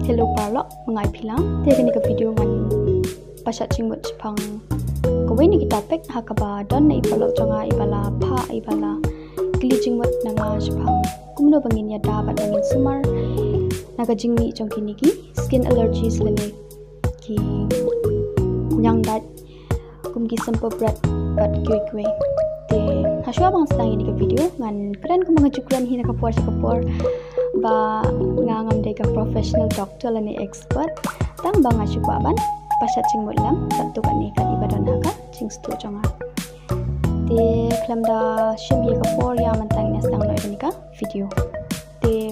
hello parlo mengai pilang te kini ke video ngan pasat cingmut pang kowe ni topik hakaba don nei parlo changa ibala pha ibala kili cingmut nanga chpang kumno bangin ya da bat bangin sumar naga jingmi chong kini ki skin allergies lene ki yang dat kum ki sampo berat bat kue te haswa bang sedang ini ke video ngan keren kum ngajukran hina kapor ba ngangam deka professional doctor lani expert tang bang asyubaban pasat cingmut lam satu kan ni kan ibadan haga cing stu chonga te klam da shimbi kapor ya mantang nes tang noi ka video te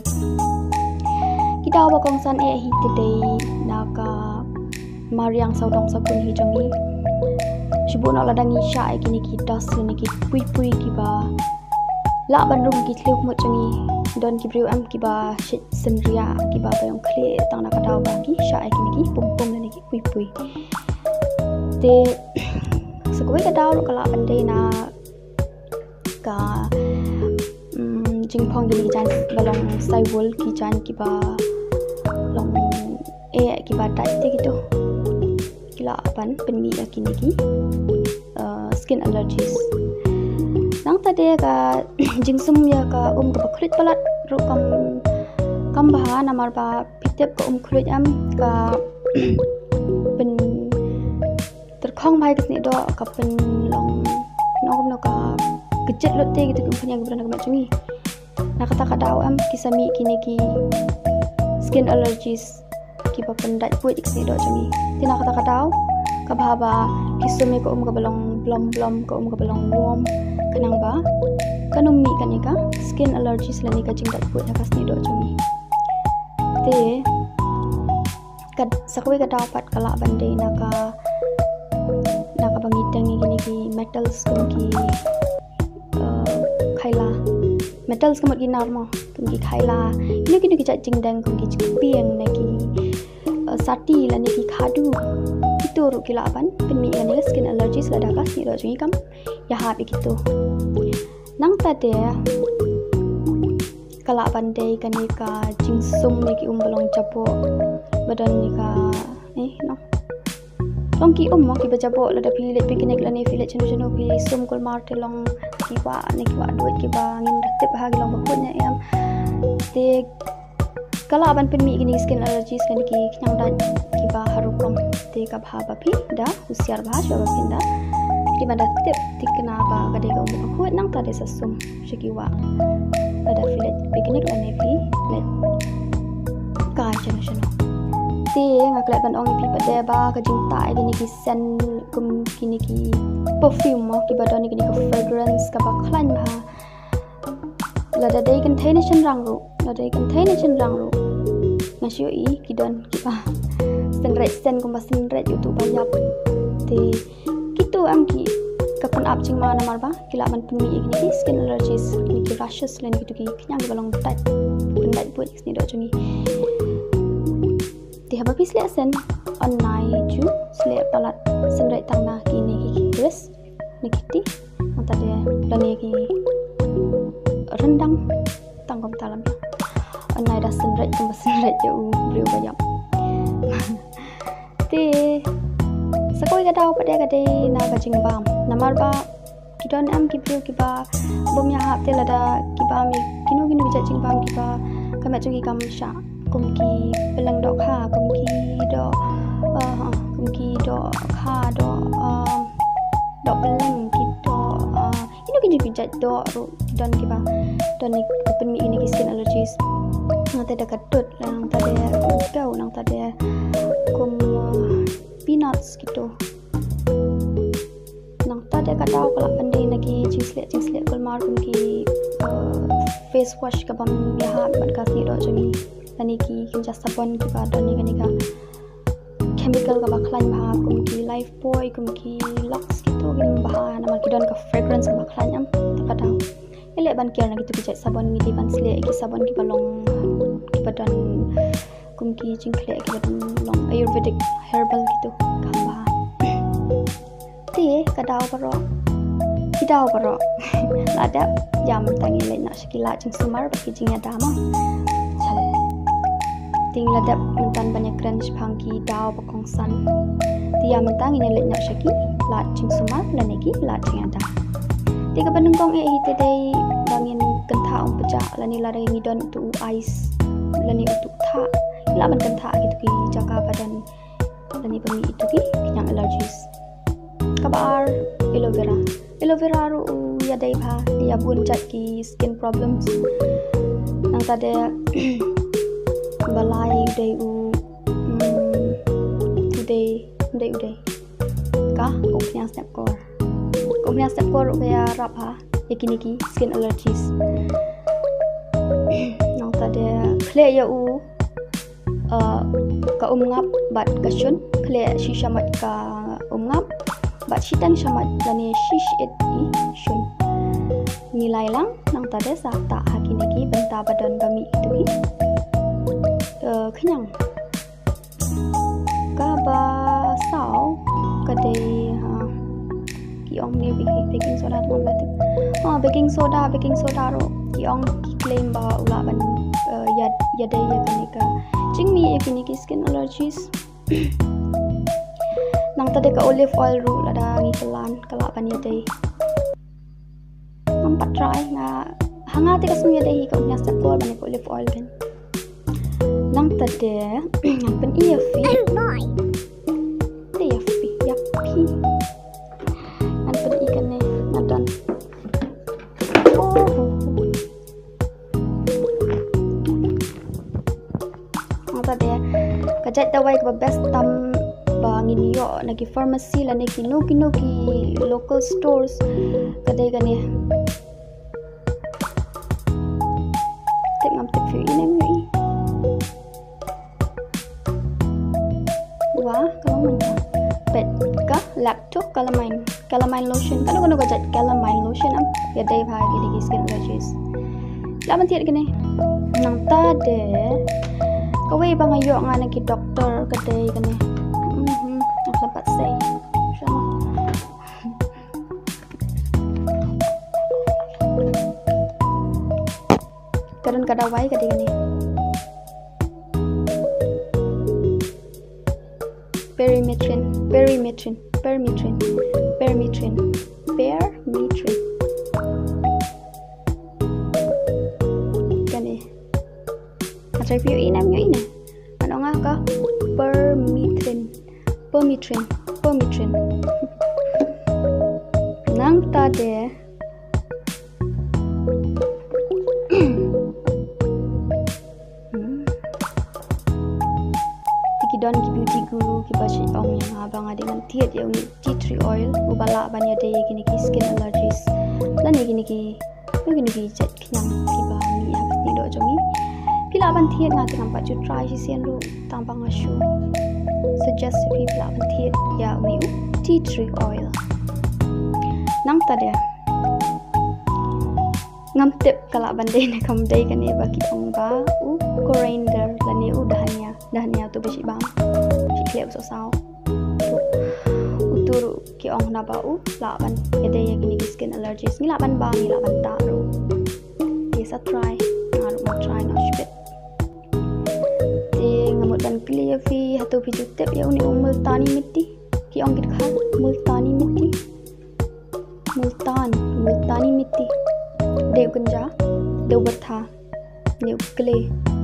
kita ba kong san e hi today naka mariang saudong sapun hi jongi shubu na ladangi sha e kini ki das ni ki pui ki ba la ban rum ki thluk mo chongi don ki briu am ki ba shit senria ki ba bayong khle tang na kadaw ba ki sha ai kini ki pum ni ki pui te sakoi kadaw ro kala ande na ka jingpong gi jan balong sai wol ki jan ki ba long ki ba dai te gitu kila apan penmi kini ki skin allergies nang tade ka jingsum ya ka ka khrit palat ru kam baha namar ba pitep ka khrit am ka pen terkhong bai kisni do ka pen long no ka kejet lotte gitu punya gibran ka macungi nak kata daw am kisami kini ki skin allergies ki pa pendat puit kisni do chungi tina kata daw ka bahaba kisumi ko ka belong blom ko ka belong warm kanang ba kanumi kanika skin allergies lani ka jingdat put hakas ni do chumi te kad sakwe ka dapat kala bandai naka bangitang gini ki metals kumki khaila metals kumot ginar mo kumki khaila ini ki cak jingdang kumki piang naki sati lani ki khadu itu ru kila apan penmi ani skin allergies lada kas ni do chungi kam ya habi gitu nang tade kala pandai kanika jingsum niki belong capo badan nika no longki mo ki bacapo lada pilit pikinek lani filet chenu pi sum kol marte long kiba niki wa duit kiba ngin tep hagi long bakutnya yam te kala aban penmi gini skin allergies niki nyang dan kiba harukom te ka bha pi da usiar bha coba pinda di mana tip tikna ba kadai ka umuk kuat nang tadi sesum shikiwa ada filet piknik la nevi let ka chano te ngaklat ban ong pi pade ba ka jinta ai ni ki sen kum kini ki perfume mo ki badan ni ki fragrance ka ba khlan ba la da dai containation rang ru ngasio i ki don ki ba sen kum ba senret youtube bayap te gitu am ki kapan up cing mana marba kila man penmi igni skin allergies ni ki rashes len gitu ki nyang balong tat pendat buat ni do chungi ti haba pisle sen online ju sle palat senrai tangna ki ni ki dress ni kiti mata de lani ki rendang tangkom talam online da senrai jauh beliau banyak ti sakoi ka daw pada kadai na ka jingbam namar ba kidon am kibru kiba bom ya hap te lada kiba mi kinu ja jingbam kiba kama chungi kam sha kumki pelang dok ha kumki do kha do dok pelang kito inu ja do ru kidon kiba don ni penmi ini skin allergies nang tade kadut lang tade kau nang tade kum peanuts gitu nang tade kadaw kala pandai nagi cingslet kul mar ki face wash ka bam yahat bat kas ni do chumi tani ki kinja sabon ki ba dani kanika chemical ka baklan ba ki life boy ki lux gitu gin ba nama ki don ka fragrance ka baklan am kadaw ele ban kier nagi tu ki sabon mi di ban sle ki sabon ki balong ki badan kumki jingkle ki badan long ayurvedic herbal gitu kamba te kadaw paro lada jam tangi le nak sekila jing sumar bagi jingnya dama chal ting ladap mentan different shpang ki dao bakong san tia mentang ini let nyak shaki la ching sumal la neki la ching ada tiga penungkong hite dei bangin kentha ong pecah la ni la ngi don tu ice la ni untuk tha la ban kentha gitu ki jaga badan la ni pemi itu ki yang allergies kabar aloe vera ru ya dai bha dia bun jat ki skin problems nang tade balai dei u uday ka kopnya step core ya rapha yakiniki skin allergies nang tade khle ya u ka umngap bat kashun khle shisha mat ka umngap bat shitang shamat lani shish et I shun nilai lang nang tade sa ta hakiniki benta badan kami itu ki kenyang kaba sao kadai kiong ni baking soda tu baking soda ro kiong claim ba ula ban yadai ya kanika jingmi ekiniki skin allergies nang tadi ka olive oil ru lada ngi kelan kala ban yadai nampak try nga hanga te kasmi yadai ka unya step ban olive oil kan nang tadi pen iafi iafi yapi an pen ikan ni nadan nang tadi kajat dawai ka best tam bangin yo nagi pharmacy la neki no ki local stores kadai gani tek ngam tek fi inem yo wah kalau mana pet ka laptop calamine lotion kalau kono gajat calamine lotion am ya dai bha gi skin allergies laban tiat gini nang tade kawai bangayo nga nagi doktor kadai gani tempat saya sama kadang kadawai kadang ni Permethrin kani macam view ini ano nga ka permethrin nang tade don ki beauty guru ki bashi ong yang abang dengan tiat ya uni tea tree oil ubala banya de gini ki skin allergies dan gini ki jet kyang ki ba mi ya ti do jomi pila ban tiat ngati nampak ju try si sian ru tampang asu suggest si pila ban tiat ya uni tea tree oil nang tade ngam tip kala bande ne kam dai kane bagi ong ba coriander lani dahania tu besi bang si klep so sao utur ki ong na ba la ban ede ya gini skin allergies ni la ban ba ni la ban ta ro bisa try na shbet te ngamut ban clear fi hatu fi tip ya uni multani mitti ki ong git kha multani mitti dew ganja dew batha dew clay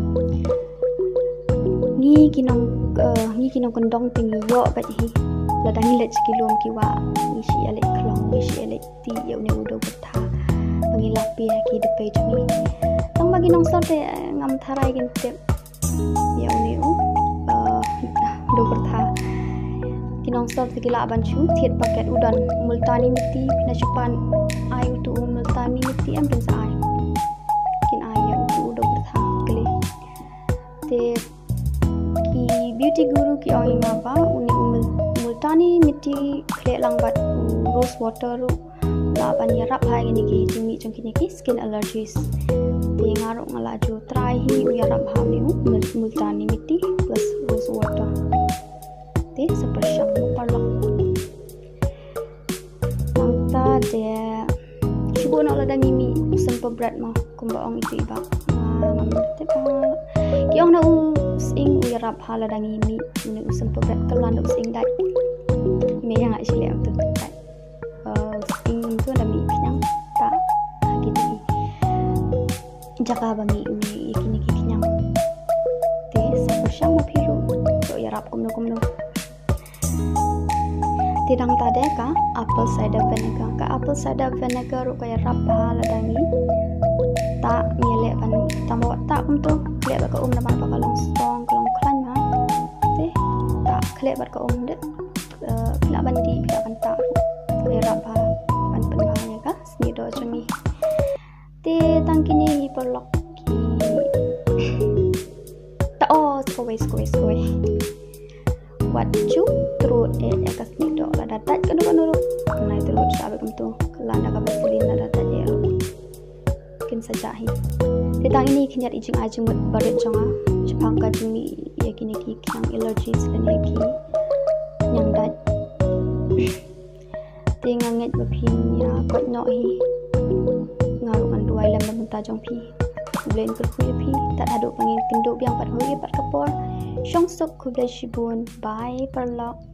ni kinong kondong tingi yo bat hi ladangi let skilom kiwa ni si ale klong ni si ale ti yo ne udo batha pangilapi ki de page mi tang bagi nong sorte ngam tharai gen tep yo ne do batha kinong sorte kila ban chu thiet paket udan multani mitti na chupan ai utu multani mitti am pensa ai kin ai yo utu do batha kle te beauty guru ki oi ngapa uni multani mitti khle langbat rose water ru la ban yarap hai ni ki timi chong ki skin allergies te ngarok ngalaju try hi yarap ha ni multani mitti plus rose water te sepersyang parlok nangta de cuba nak ladang mi sempa berat mah kumbaong itu iba ngam te pa ki ong na using wirap haladangi mi muni usam pebrat kelan using dai me yang ai sile tu dai using tu ada mi kenyang ta gitu jaga bami mi kini kenyang te sapusyang mapiru to yarap kumno tidang tade ka apple cider vinegar ru kaya rap haladangi tak miele ban tambah tak tu klek ba ka naman pa kalong strong kalong klan ha te tak klek ba ka det pila bandi pila ban tak kaya rap ha ban penhanya ka sni do chami te tangkini hiperlock ta skowe what you through ekas ni do la datat kanu na terus sabe tu kelana ka basilin la datat ya sajahi. Tentang ini kenyat ijing ajing mut barit jonga Jepang ka jimi yakini ki yang allergies dan yaki yang dat tinganget bapin ya kot no hi ngarungan dua lam benta jong pi blend kul pi tak haduk pangin kenduk yang pat hui pat kapor syong sok ku blai shibun bye perlok.